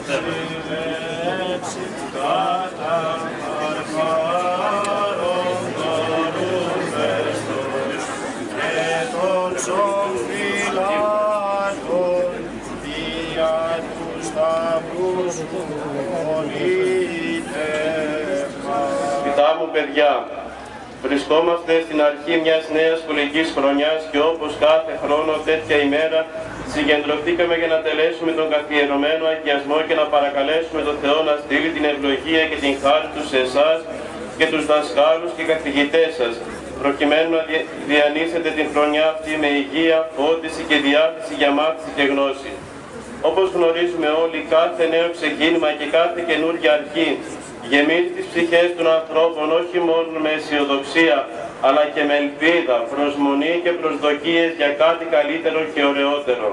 Πιτά μου, παιδιά, βρισκόμαστε στην αρχή μιας νέας σχολικής χρονιάς και όπως κάθε χρόνο τέτοια ημέρα συγκεντρωθήκαμε για να τελέσουμε τον καθιερωμένο αγιασμό και να παρακαλέσουμε τον Θεό να στείλει την ευλογία και την χάρη του σε εσάς και τους δασκάλους και καθηγητές σας, προκειμένου να διανύσετε την χρονιά αυτή με υγεία, φώτιση και διάθεση για μάθηση και γνώση. Όπως γνωρίζουμε όλοι, κάθε νέο ξεκίνημα και κάθε καινούργια αρχή γεμίζει τις ψυχές των ανθρώπων όχι μόνο με αισιοδοξία, αλλά και με ελπίδα, προσμονή και προσδοκίες για κάτι καλύτερο και ωραιότερο.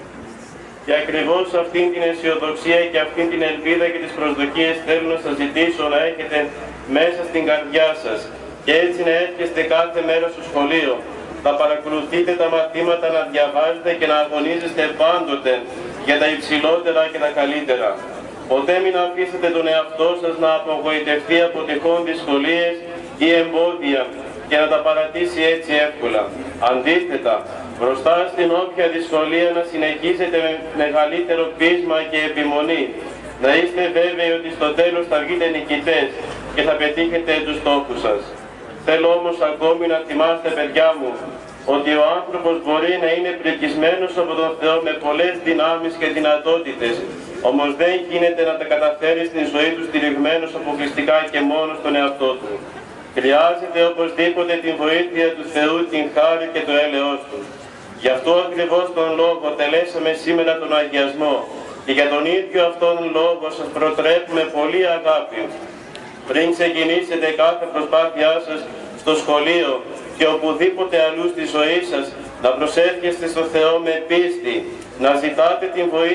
Και ακριβώς αυτήν την αισιοδοξία και αυτήν την ελπίδα και τις προσδοκίες θέλω να σας ζητήσω να έχετε μέσα στην καρδιά σας και έτσι να έρχεστε κάθε μέρα στο σχολείο, να παρακολουθείτε τα μαθήματα, να διαβάζετε και να αγωνίζεστε πάντοτε για τα υψηλότερα και τα καλύτερα. Ποτέ μην αφήσετε τον εαυτό σας να απογοητευτεί από τυχόν δυσκολίες ή εμπόδια και να τα παρατήσει έτσι εύκολα. Αντίθετα, μπροστά στην όποια δυσκολία να συνεχίσετε με μεγαλύτερο πείσμα και επιμονή. Να είστε βέβαιοι ότι στο τέλος θα βγείτε νικητές και θα πετύχετε τους στόχους σας. Θέλω όμως ακόμη να θυμάστε, παιδιά μου, ότι ο άνθρωπος μπορεί να είναι πρικισμένος από τον Θεό με πολλές δυνάμεις και δυνατότητες, όμως δεν γίνεται να τα καταφέρει στην ζωή του στηριγμένος αποκλειστικά και μόνο στον εαυτό του. Χρειάζεται οπωσδήποτε την βοήθεια του Θεού, την χάρη και το έλεος του. Γι' αυτό ακριβώς τον λόγο τελέσαμε σήμερα τον αγιασμό και για τον ίδιο αυτόν λόγο σας προτρέπουμε πολύ αγάπη. Πριν ξεκινήσετε κάθε προσπάθειά σας στο σχολείο και οπουδήποτε αλλού στη ζωή σας, να προσεύχεστε στο Θεό με πίστη, να ζητάτε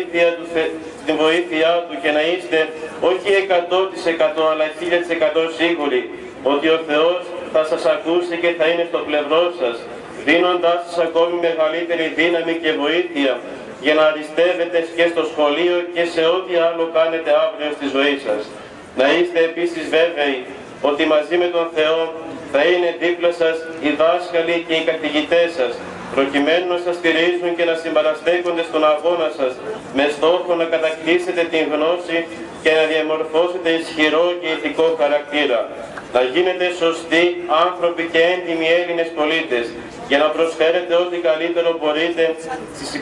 την βοήθειά Του και να είστε όχι 100% αλλά 1000% σίγουροι ότι ο Θεός θα σας ακούσει και θα είναι στο πλευρό σας, δίνοντάς σας ακόμη μεγαλύτερη δύναμη και βοήθεια για να αριστεύετε και στο σχολείο και σε ό,τι άλλο κάνετε αύριο στη ζωή σας. Να είστε επίσης βέβαιοι ότι μαζί με τον Θεό θα είναι δίπλα σας οι δάσκαλοι και οι καθηγητές σας, προκειμένου να σας στηρίζουν και να συμπαραστέκονται στον αγώνα σας, με στόχο να κατακτήσετε την γνώση και να διαμορφώσετε ισχυρό και ηθικό χαρακτήρα. Να γίνετε σωστοί άνθρωποι και έντιμοι Έλληνες πολίτες, για να προσφέρετε ό,τι καλύτερο μπορείτε στις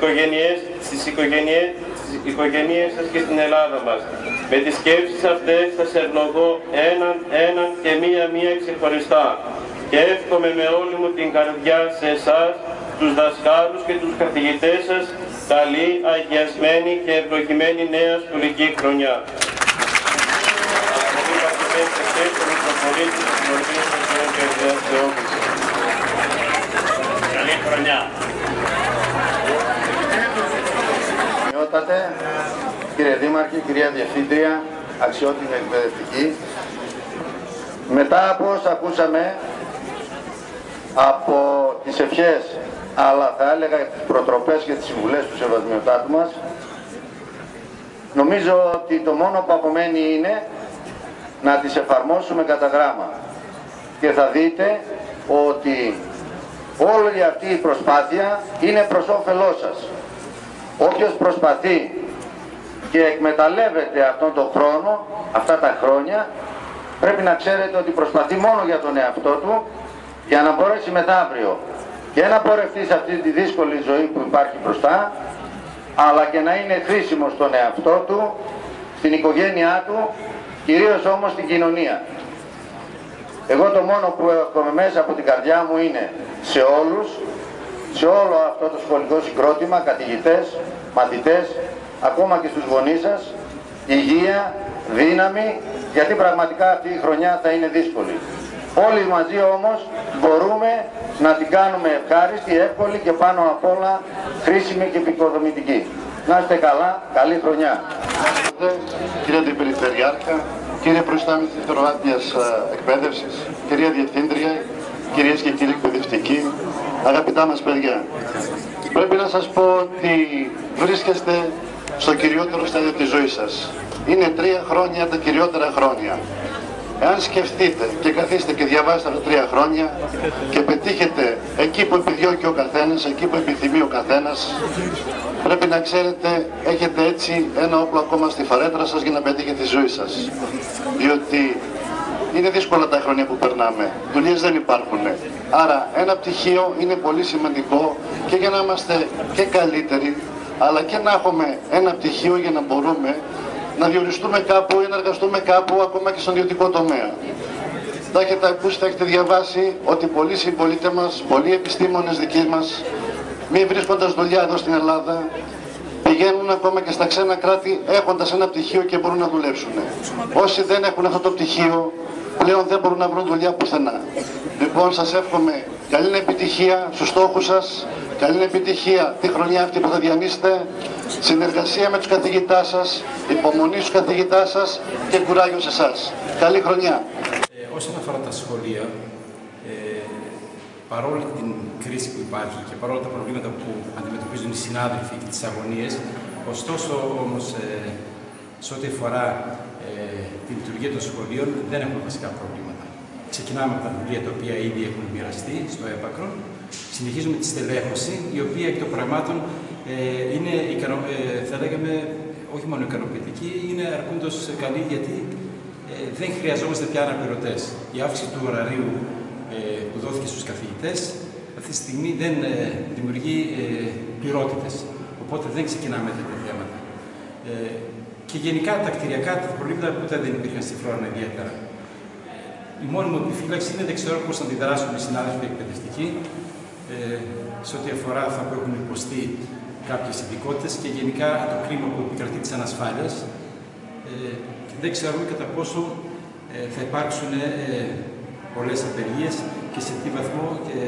οικογένειές σας και στην Ελλάδα μας. Με τις σκέψεις αυτές σας ευλογώ έναν και μία ξεχωριστά και εύχομαι με όλη μου την καρδιά σε εσάς, τους δασκάλους και τους καθηγητές σας, καλή, αγιασμένη και ευλογημένη νέα σχολική χρονιά. Καλή χρονιά. Κύριε Δήμαρχε, κυρία Διευθύντρια, αξιότιμη εκπαιδευτική, μετά από όσα ακούσαμε από τις ευχές, αλλά θα έλεγα τις προτροπές και τις συμβουλές του Σεβασμιωτάτου μας, νομίζω ότι το μόνο που απομένει είναι να τις εφαρμόσουμε κατά γράμμα. Και θα δείτε ότι όλη αυτή η προσπάθεια είναι προς όφελός σας. Όποιος προσπαθεί και εκμεταλλεύεται αυτόν τον χρόνο, αυτά τα χρόνια, πρέπει να ξέρετε ότι προσπαθεί μόνο για τον εαυτό του, για να μπορέσει μεθαύριο και να πορευτεί σε αυτή τη δύσκολη ζωή που υπάρχει μπροστά, αλλά και να είναι χρήσιμο στον εαυτό του, στην οικογένειά του, κυρίως όμως στην κοινωνία. Εγώ το μόνο που έχω μέσα από την καρδιά μου είναι σε όλους, σε όλο αυτό το σχολικό συγκρότημα, καθηγητές, μαθητές, ακόμα και στους γονείς σας, υγεία, δύναμη, γιατί πραγματικά αυτή η χρονιά θα είναι δύσκολη. Όλοι μαζί όμως μπορούμε να την κάνουμε ευχάριστη, εύκολη και πάνω απ' όλα χρήσιμη και επικοδομητική. Να είστε καλά, καλή χρονιά. Κύριε Αντιπεριφερειάρχα, κύριε Προϊστάμενη της Δευτεροβάθμιας Εκπαίδευσης, κυρία Διευθύντρια, κυρίες και κύριοι εκπαιδευτικοί, αγαπητά μας παιδιά. Πρέπει να σας πω ότι βρίσκεστε στο κυριότερο στάδιο της ζωής σας. Είναι 3 χρόνια τα κυριότερα χρόνια. Εάν σκεφτείτε και καθίστε και διαβάσετε αυτά 3 χρόνια και πετύχετε εκεί που επιδιώκει ο καθένας, εκεί που επιθυμεί ο καθένας, πρέπει να ξέρετε, έχετε έτσι ένα όπλο ακόμα στη φαρέτρα σας για να πετύχετε τη ζωή σας. Διότι είναι δύσκολα τα χρόνια που περνάμε, δουλειές δεν υπάρχουν. Άρα ένα πτυχίο είναι πολύ σημαντικό και για να είμαστε και καλύτεροι, αλλά και να έχουμε ένα πτυχίο για να μπορούμε να διοριστούμε κάπου ή να εργαστούμε κάπου, ακόμα και στον ιδιωτικό τομέα. Θα έχετε ακούσει, θα έχετε διαβάσει ότι πολλοί συμπολίτες μας, πολλοί επιστήμονες δικοί μας, μη βρίσκοντας δουλειά εδώ στην Ελλάδα, πηγαίνουν ακόμα και στα ξένα κράτη έχοντας ένα πτυχίο και μπορούν να δουλέψουν. Όσοι δεν έχουν αυτό το πτυχίο, πλέον δεν μπορούν να βρουν δουλειά πουθενά. Λοιπόν, σας εύχομαι καλή επιτυχία στους στόχους σας, καλή επιτυχία τη χρονιά αυτή που θα διανύσετε, συνεργασία με τους καθηγητάς σας, υπομονή στους καθηγητάς σας και κουράγιο σε εσάς. Καλή χρονιά. Όσον αφορά τα σχολεία, παρόλη την κρίση που υπάρχει και παρόλα τα προβλήματα που αντιμετωπίζουν οι συνάδελφοι και τις αγωνίες, ωστόσο όμως σε ό,τι αφορά τη λειτουργία των σχολείων δεν έχουμε βασικά προβλήματα. Ξεκινάμε από τα βιβλία τα οποία ήδη έχουν μοιραστεί στο έπακρον, συνεχίζουμε τη στελέχωση, η οποία εκ των πραγμάτων είναι, θα λέγαμε, όχι μόνο ικανοποιητική, είναι αρκούντος καλή, γιατί δεν χρειαζόμαστε πια αναπληρωτές. Η αύξηση του ωραρίου που δόθηκε στους καθηγητές αυτή τη στιγμή δεν δημιουργεί πληρότητες, οπότε δεν ξεκινάμε τέτοια θέματα. Και γενικά τα κτηριακά προβλήματα ποτέ δεν υπήρχαν στη Φλόρανα ιδιαίτερα. Η μόνη μου επιφύλαξη είναι δεν ξέρω πώς θα αντιδράσουν οι συνάδελφοι εκπαιδευτικοί σε ό,τι αφορά αυτά που έχουν υποστεί κάποιες ειδικότητες και γενικά το κλίμα που επικρατεί της ανασφάλειας. Δεν ξέρουμε κατά πόσο θα υπάρξουν πολλές απεργίες και σε τι βαθμό και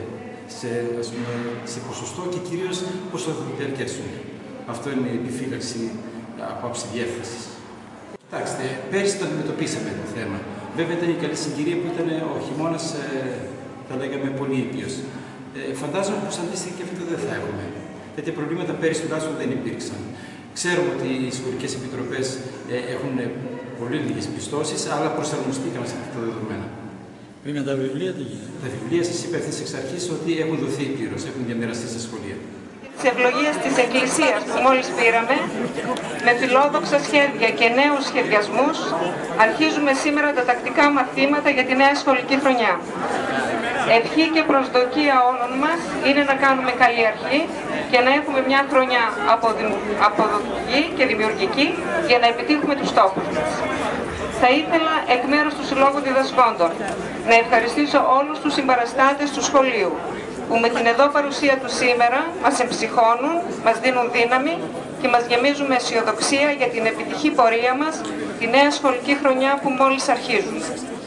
σε ποσοστό και κυρίως πόσο θα διαρκέσουν. Αυτό είναι η επιφύλαξη από άψη διεύθυνσης. Κοιτάξτε, πέρσι το αντιμετωπίσαμε το θέμα. Βέβαια ήταν η καλή συγκυρία που ήταν ο χειμώνας, θα λέγαμε, πολύ ήπιος. Φαντάζομαι πως αντίστοιχα και αυτό δεν θα έχουμε. Τέτοια προβλήματα πέρσι τουλάχιστον δεν υπήρξαν. Ξέρουμε ότι οι σχολικές επιτροπές έχουν πολύ λίγες πιστώσεις, αλλά προσαρμοστήκαμε σε αυτά τα δεδομένα. Με τα βιβλία τι γίνεται? Τα βιβλία σας είπα ευθύς εξ αρχής ότι έχουν δοθεί πλήρως, έχουν διαμοιραστεί στα σχολεία. Τις ευλογίες της Εκκλησίας που μόλις πήραμε, με φιλόδοξα σχέδια και νέους σχεδιασμούς, αρχίζουμε σήμερα τα τακτικά μαθήματα για τη νέα σχολική χρονιά. Ευχή και προσδοκία όλων μας είναι να κάνουμε καλή αρχή και να έχουμε μια χρονιά αποδοτική και δημιουργική για να επιτύχουμε τους στόχους μας. Θα ήθελα εκ μέρους του Συλλόγου Διδασκόντων να ευχαριστήσω όλους τους συμπαραστάτες του σχολείου που με την εδώ παρουσία του σήμερα μας εμψυχώνουν, μας δίνουν δύναμη και μας γεμίζουν με αισιοδοξία για την επιτυχή πορεία μας τη νέα σχολική χρονιά που μόλις αρχίζουμε.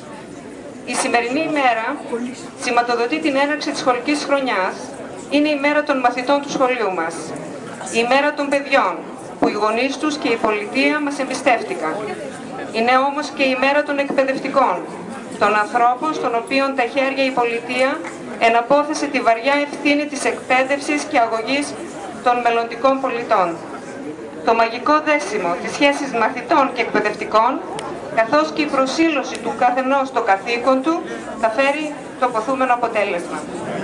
Η σημερινή ημέρα σηματοδοτεί την έναρξη της σχολικής χρονιάς. Είναι η μέρα των μαθητών του σχολείου μας. Η μέρα των παιδιών που οι γονείς τους και η πολιτεία μας εμπιστεύτηκαν. Είναι όμως και η μέρα των εκπαιδευτικών, των ανθρώπων στον οποίον τα χέρια η πολιτεία εναπόθεσε τη βαριά ευθύνη της εκπαίδευσης και αγωγής των μελλοντικών πολιτών. Το μαγικό δέσιμο της σχέσης μαθητών και εκπαιδευτικών, καθώς και η προσήλωση του καθενός στο καθήκον του, θα φέρει το ποθούμενο αποτέλεσμα.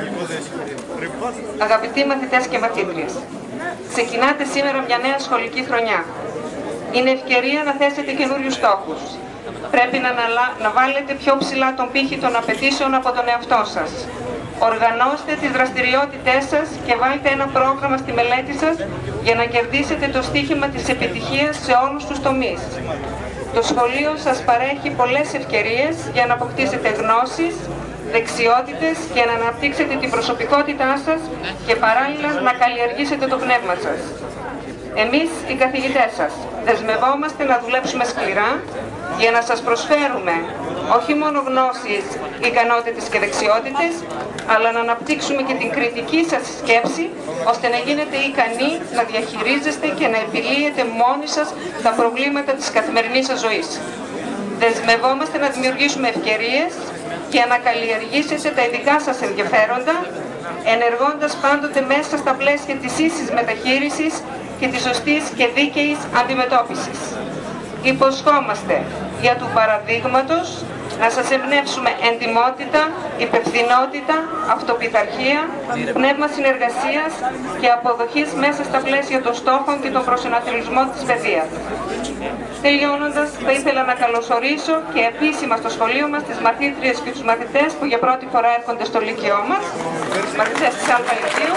Αγαπητοί μαθητές και μαθήτριες, ξεκινάτε σήμερα μια νέα σχολική χρονιά. Είναι ευκαιρία να θέσετε καινούριους στόχους. Πρέπει να βάλετε πιο ψηλά τον πύχη των απαιτήσεων από τον εαυτό σας. Οργανώστε τις δραστηριότητές σας και βάλτε ένα πρόγραμμα στη μελέτη σας για να κερδίσετε το στίχημα της επιτυχίας σε όλους τους τομείς. Το σχολείο σας παρέχει πολλές ευκαιρίες για να αποκτήσετε γνώσεις, δεξιότητες και να αναπτύξετε την προσωπικότητά σας και παράλληλα να καλλιεργήσετε το πνεύμα σας. Εμείς, οι καθηγητές σας, δεσμευόμαστε να δουλέψουμε σκληρά για να σας προσφέρουμε όχι μόνο γνώσεις, ικανότητες και δεξιότητες, αλλά να αναπτύξουμε και την κριτική σας σκέψη, ώστε να γίνετε ικανοί να διαχειρίζεστε και να επιλύετε μόνοι σας τα προβλήματα της καθημερινής σας ζωής. Δεσμευόμαστε να δημιουργήσουμε ευκαιρίες και να καλλιεργήσετε τα ειδικά σας ενδιαφέροντα, ενεργώντας πάντοτε μέσα στα πλαίσια της ίσης μεταχείρισης και της σωστής και δίκαιης αντιμετώπισης. Υποσχόμαστε για του παραδείγματος να σας εμπνεύσουμε εντιμότητα, υπευθυνότητα, αυτοπειθαρχία, πνεύμα συνεργασίας και αποδοχής μέσα στα πλαίσια των στόχων και των προσανατολισμών της παιδείας. Τελειώνοντας, θα ήθελα να καλωσορίσω και επίσημα στο σχολείο μας τις μαθήτριες και τους μαθητές που για πρώτη φορά έρχονται στο Λύκειό μας, τους μαθητές της Α Λυκείου,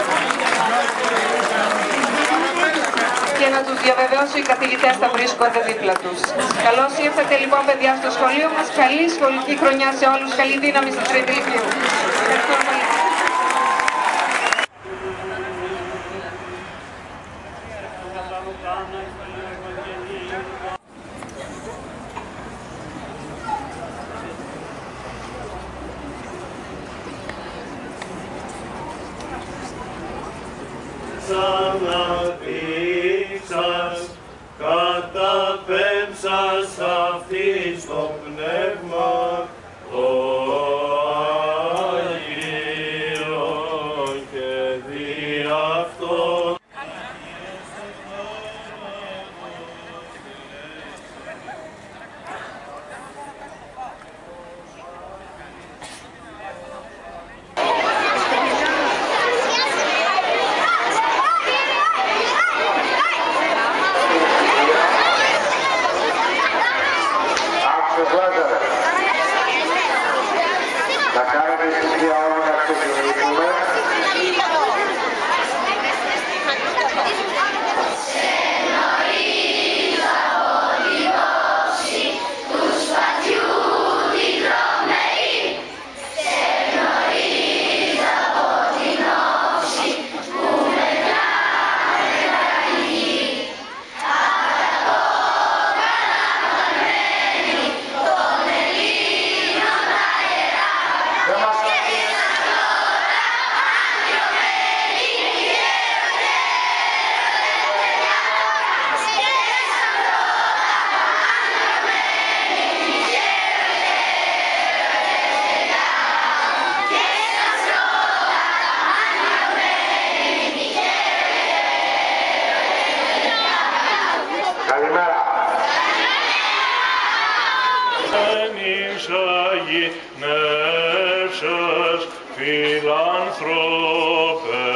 και να τους διαβεβαιώσω οι καθηγητές θα βρίσκονται δίπλα τους. Καλώς ήρθατε λοιπόν παιδιά στο σχολείο μας. Καλή σχολική χρονιά σε όλους. Καλή δύναμη στην Τρίτη Λυκείου. Ευχαριστώ πολύ. Καταπέμψας αυτής το πνεύμα το Αγίο και δι' αυτό. Θα κάνετε εσείς όλα να ξεκινήσουμε. Καλημέρα. Νεύσας φιλανθρώπε,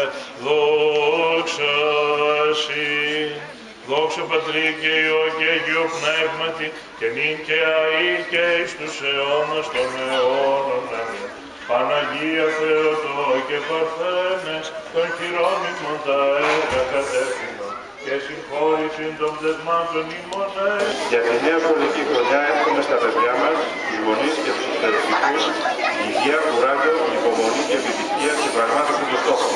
δόξα σοι. Δόξα Πατρί και Υιό και Αγίου Πνεύματι, και νυν και αεί και εις τους αιώνας των αιώνων. Αμήν. Παναγία Θεοτό και Παρθένες, των χειρόνιμων τα έργα κατεύθυνον, και συγχώρησιν των πτεσμάτων ημών. Για τη νέα σχολική χρονιά εύχομαι στα παιδιά μας, τους γονείς και τους εκπαιδευτικούς, υγεία, κουράγιο, υπομονή και επιτυχία στην πραγμάτωση των στόχων.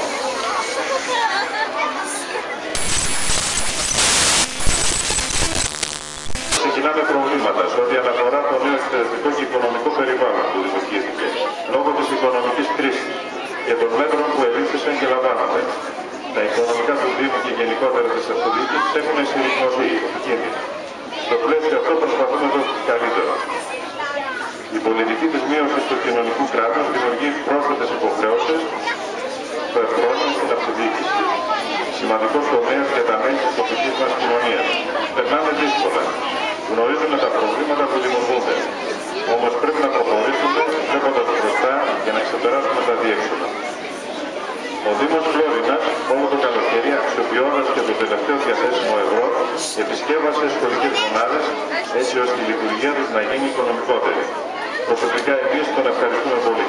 Ξεκινάμε προβλήματα σε ό,τι αναφορά το νέο εκπαιδευτικό και οικονομικό περιβάλλον που δημιουργήθηκε λόγω της οικονομικής κρίσης και των μέτρων που ελήφθησαν και λαμβάνονται. Τα οικονομικά του Δήμου και γενικότερα της αυτοδιοίκησης έχουν συρρυκνωθεί επικίνδυνα. Στο πλαίσιο αυτό προσπαθούμε να δώσουμε καλύτερο. Η πολιτική της μείωσης του κοινωνικού κράτους δημιουργεί πρόσθετες υποχρεώσεις χρόνια στην αυτοδιοίκηση. Σημαντικός τομέας για τα μέλη της τοπικής μας κοινωνίας. Περνάμε δύσκολα. Γνωρίζουμε τα προβλήματα που δημιουργούνται. Όμως πρέπει να προχωρήσουμε βλέποντας μπροστά για να ξεπεράσουμε τα διέξοδα. Ο Δήμος Φλόρινας, όλο το καλοκαίρι, αξιοποιώντας και το τελευταίο διαθέσιμο ευρώ, επισκέβασε σχολικές μονάδες, έτσι ώστε η λειτουργία της να γίνει οικονομικότερη. Προσωπικά εμείς τον ευχαριστούμε πολύ.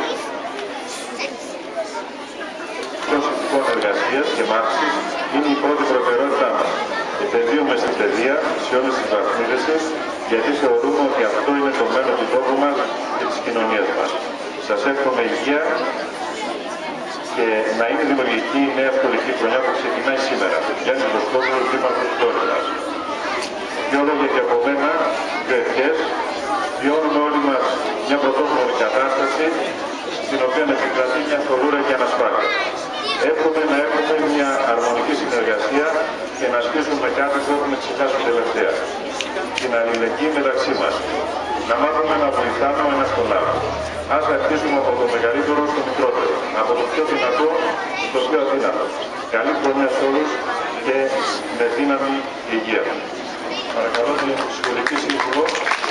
Συνθηκών εργασίας και μάθησης είναι η πρώτη προτεραιότητά μας. Επενδύουμε στην παιδεία, σε όλες τις βαθμίδες, γιατί θεωρούμε ότι αυτό είναι το μέλλον του τόπου μας και της κοινωνίας μας. Σας εύχομαι υγεία και να είναι δημιουργική η νέα σχολική χρονιά που ξεκινάει σήμερα. Γιάννης Βοσκόπουλος, Δήμαρχος Φλόρινας. Δύο λόγια και από μένα, δύο ευχές. Βιώνουμε όλοι μας μια πρωτόγνωρη κατάσταση, στην οποία επικρατεί μια φροντούρα και ανασφάλεια. Εύχομαι να έχουμε μια αρμονική συνεργασία και να ασκήσουμε κάτι που έχουμε ξεχάσει τελευταία. Την αλληλεγγύη μεταξύ μας. Να μάθουμε να βοηθάμε ο ένας τον άλλο. Ας αρχίσουμε από το μεγαλύτερο στο μικρότερο, από το πιο δυνατό στο πιο αδύνατο. Καλή χρονιά σε όλους και με δύναμη υγεία. Παρακαλώ την σχολική σύμβουλο.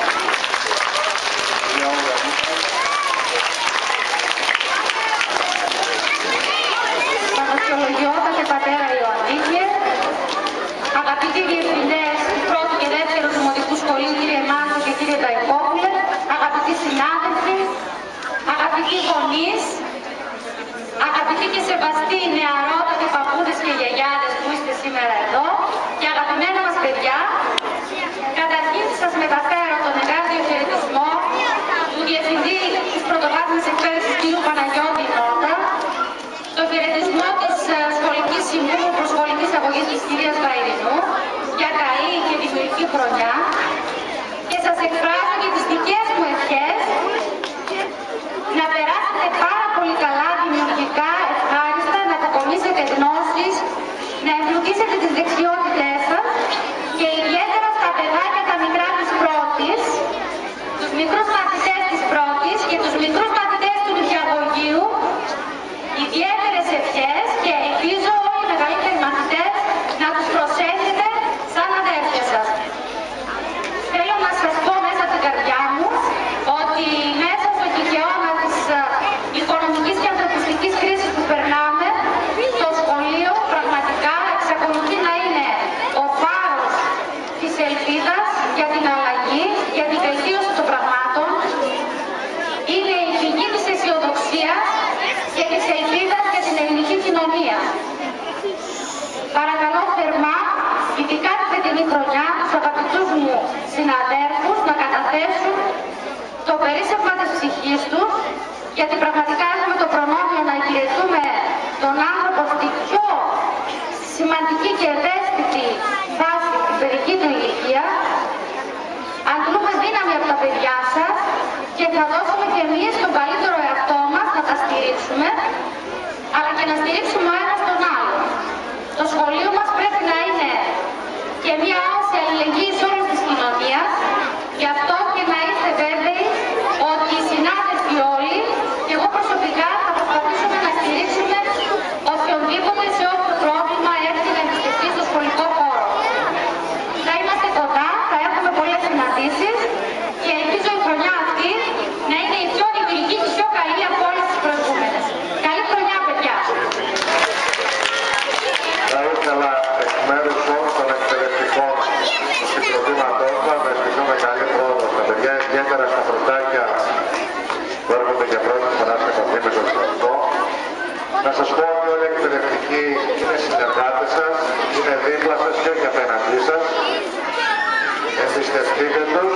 Αξιολογιότατε πατέρα Ιωαννίδη, αγαπητοί διευθυντές του πρώτου και δεύτερου δημοτικού σχολείου κύριε Μάντο και κύριε Ταϊκόπουλε, αγαπητοί συνάδελφοι, αγαπητοί γονείς, αγαπητοί και σεβαστοί νεαρότατοι παππούδες και γιαγιάδες που είστε σήμερα εδώ και αγαπημένα μας παιδιά, καταρχήν σας μεταφέρω τον εγκάρδιο χαιρετισμό του Διευθυντή της Πρωτοβάθμιας Εκπαίδευσης κ. Παναγιώτη Νότα, το χαιρετισμό της Σχολικής Συμβούλου Προσχολικής Αγωγής της κυρίας Βαϊρινού για καλή και δημιουργική χρονιά και σας εκφράζω και τις δικές μου ευχές να περάσετε πάρα πολύ καλά, δημιουργικά, ευχάριστα, να αποκομίσετε γνώσεις, να εμπλουτίσετε τις δεξιότητές σας και ιδιαίτερα στα παιδάκια τα μικρά της πρώτης, τους μικρούς μαθητές της πρώτης και τους μικρούς μαθητές του νηπιαγωγείου, ιδιαίτερες ευχές και ελπίζω όλοι οι μεγαλύτεροι μαθητές να τους προσέχετε σαν αδέρφια σας. Θέλω να σας πω μέσα από την καρδιά μου ότι μέσα στο κικαιώνα της οικονομικής και ανθρωπιστικής κρίσης που περνάμε, το σχολείο πραγματικά εξακολουθεί να είναι ο φάρος της ελπίδας για την αλλαγή, για την βελτίωση των πραγμάτων. Είναι η πηγή της αισιοδοξίας και της ελπίδας για την ελληνική κοινωνία. Παρακαλώ θερμά, ειδικά τη φετινή χρονιά, τους αγαπητούς μου συναδέλφους να καταθέσουν το περίσσευμα της ψυχής τους, γιατί πραγματικά έχουμε το προνόμιο να υπηρετούμε τον άνθρωπο στην πιο σημαντική και ευαίσθητη φάση, την παιδική του ηλικία. Αντλούμε δύναμη από τα παιδιά σας και θα δώσουμε και εμείς τον καλύτερο εαυτό μας να τα στηρίξουμε, αλλά και να στηρίξουμε ο ένας τον άλλο. Το σχολείο μας πρέπει να είναι και μια άοση αλληλεγγύης όλης της κοινωνίας, γι' αυτό και να είστε βέβαιοι ότι οι συνάδελφοι όλοι και εγώ προσωπικά θα προσπαθήσουμε να στηρίξουμε οποιονδήποτε σε όποιο πρόβλημα έρθει να επισκεφτεί στο σχολικό χώρο. Θα είμαστε κοντά, θα έχουμε πολλές συναντήσεις και ελπίζω η χρονιά αυτή να είναι η πιο δημιουργική και η πιο καλή από όλες τις προηγούμενες. Καλή χρονιά, παιδιά! Θα ήθελα εκ μέρους όλων των εκπαιδευτικών του συγκροτήματός μας να ευχηθούμε καλή πρόοδο στα παιδιά, ιδιαίτερα στα πρωτάκια που έρχονται για πρώτη φορά σε επαφή με το εξωτερικό. Να σας πω ότι όλοι οι εκπαιδευτικοί είναι συνεργάτες σας, είναι δίπλα σας και όχι απέναντί σας. Εμπιστευτείτε τους,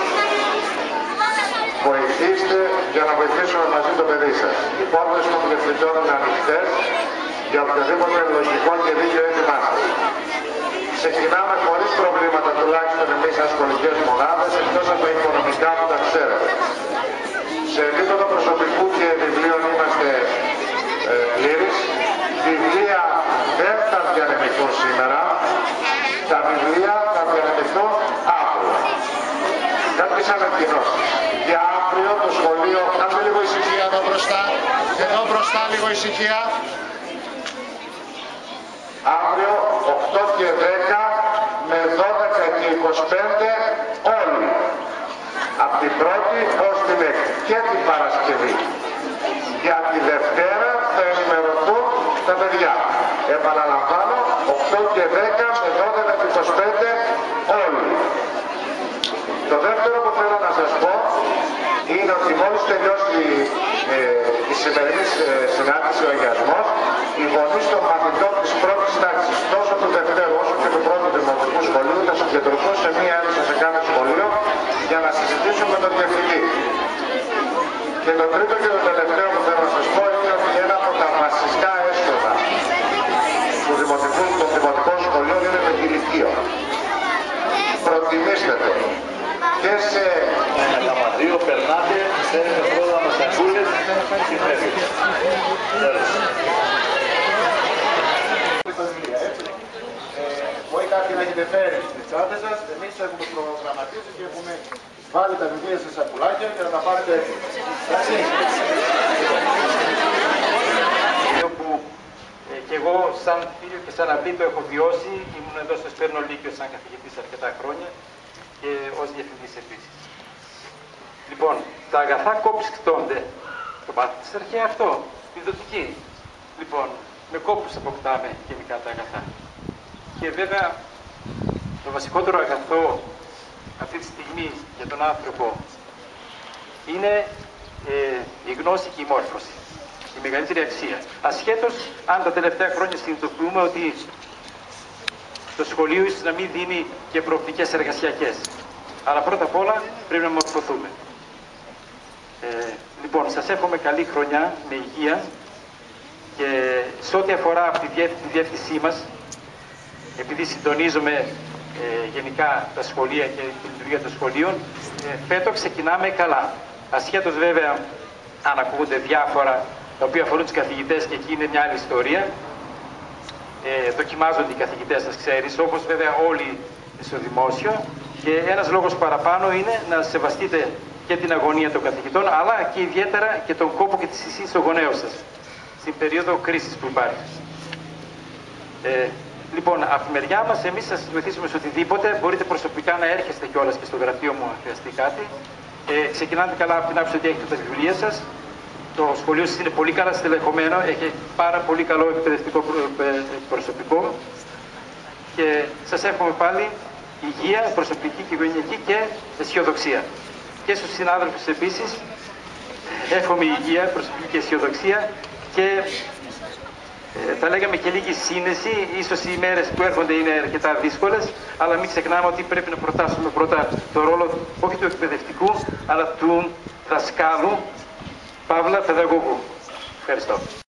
βοηθήστε για να βοηθήσουμε μαζί το παιδί σας. Οι πόρτες των διευθυντών είναι ανοιχτές για οποιοδήποτε λογικό και δίκαιο έτοιμά σας. Ξεκινάμε χωρίς προβλήματα, τουλάχιστον εμείς σαν σχολικές μονάδες, εκτός από τα οικονομικά που τα ξέρετε. Σε επίπεδο προσωπικού και βιβλίων είμαστε πλήρεις. Βιβλία δεν θα διανεμηθούν σήμερα. Τα βιβλία θα διανεμηθούν αύριο. Κάποιες ανακοινώσεις. Για αύριο το σχολείο... Κάντε λίγο ησυχία εδώ μπροστά. Εδώ μπροστά λίγο ησυχία. Αύριο 8 και 10 με 12 και 25 όλοι. Από την πρώτη ως την έκτη και την Παρασκευή. Για τη Δευτέρα θα ενημερωθούν τα παιδιά. Επαναλαμβάνω, 8 και 10 με 12 και 25 όλοι. Το δεύτερο που θέλω να σας πω είναι ότι μόλις τελειώσει η σημερινή συνάντηση ο αγιασμός, οι γονείς των μαθητών της πρώτης τάξης, τόσο του δευτέρου όσο και του πρώτου δημοτικού σχολείου, θα συγκεντρωθούν σε μία αίθουσα σε κάθε σχολείο για να συζητήσουν με τον διευθυντή. Και το τρίτο και το τελευταίο που θέλω να σας πω είναι ότι ένα από τα βασικά έσοδα των δημοτικών σχολείων είναι το κηλικείο. Προτιμήστε το. Και σε Ανακαμαδίο περνάτε, θέλετε πρώτα να μας ακούσετε και φεύγετε. Μπορεί κάποιοι να έχετε φέρει στις τσάντες σας, εμείς έχουμε προγραμματίσει και έχουμε βάλει τα βιβλία σε σακουλάκια για να τα πάρετε έτσι. Που και Και εγώ σαν φίλο και σαν αυλή το έχω βιώσει, ήμουν εδώ στο Σπέρνο Λύκειο σαν καθηγητής αρκετά χρόνια και ως διευθυντής επίσης. Λοιπόν, τα αγαθά κόπους κτώνται. Το μάθετε στην αρχαία αυτό, τη δοτική. Λοιπόν, με κόπους αποκτάμε γενικά τα αγαθά. Και βέβαια, το βασικότερο αγαθό αυτή τη στιγμή για τον άνθρωπο είναι η γνώση και η μόρφωση. Η μεγαλύτερη αξία. Ασχέτως αν τα τελευταία χρόνια συνειδητοποιούμε ότι το σχολείο ίσως να μην δίνει και προοπτικές εργασιακές. Αλλά πρώτα απ' όλα πρέπει να μορφωθούμε. Λοιπόν, σας εύχομαι καλή χρονιά, με υγεία και σε ό,τι αφορά αυτή τη διεύθυνσή μας, επειδή συντονίζουμε γενικά τα σχολεία και τη λειτουργία των σχολείων, φέτος ξεκινάμε καλά. Ασχέτως βέβαια αν ακούγονται διάφορα τα οποία αφορούν τους καθηγητές και εκεί είναι μια άλλη ιστορία. Δοκιμάζονται οι καθηγητές, σας ξέρεις, όπως βέβαια όλοι στο δημόσιο. Και ένας λόγος παραπάνω είναι να σεβαστείτε και την αγωνία των καθηγητών, αλλά και ιδιαίτερα και τον κόπο και τη συσύση των γονέων σας, στην περίοδο κρίσης που υπάρχει. Λοιπόν, από τη μεριά μας, εμείς θα σας βοηθήσουμε σε οτιδήποτε. Μπορείτε προσωπικά να έρχεστε κιόλας και στο γραφείο μου αν χρειαστεί κάτι. Ξεκινάτε καλά από την άποψη ότι έχετε τα βιβλία σας. Το σχολείο σας είναι πολύ καλά στελεχωμένο, έχει πάρα πολύ καλό εκπαιδευτικό προσωπικό. Και σας εύχομαι πάλι υγεία, προσωπική και οικογενειακή και αισιοδοξία. Και στους συνάδελφους επίσης, εύχομαι υγεία, προσωπική και αισιοδοξία και θα λέγαμε και λίγη σύνεση. Ίσως οι μέρες που έρχονται είναι αρκετά δύσκολες, αλλά μην ξεχνάμε ότι πρέπει να προτάσουμε πρώτα το ρόλο όχι του εκπαιδευτικού, αλλά του δασκάλου, παύλα παιδαγωγού. Ευχαριστώ.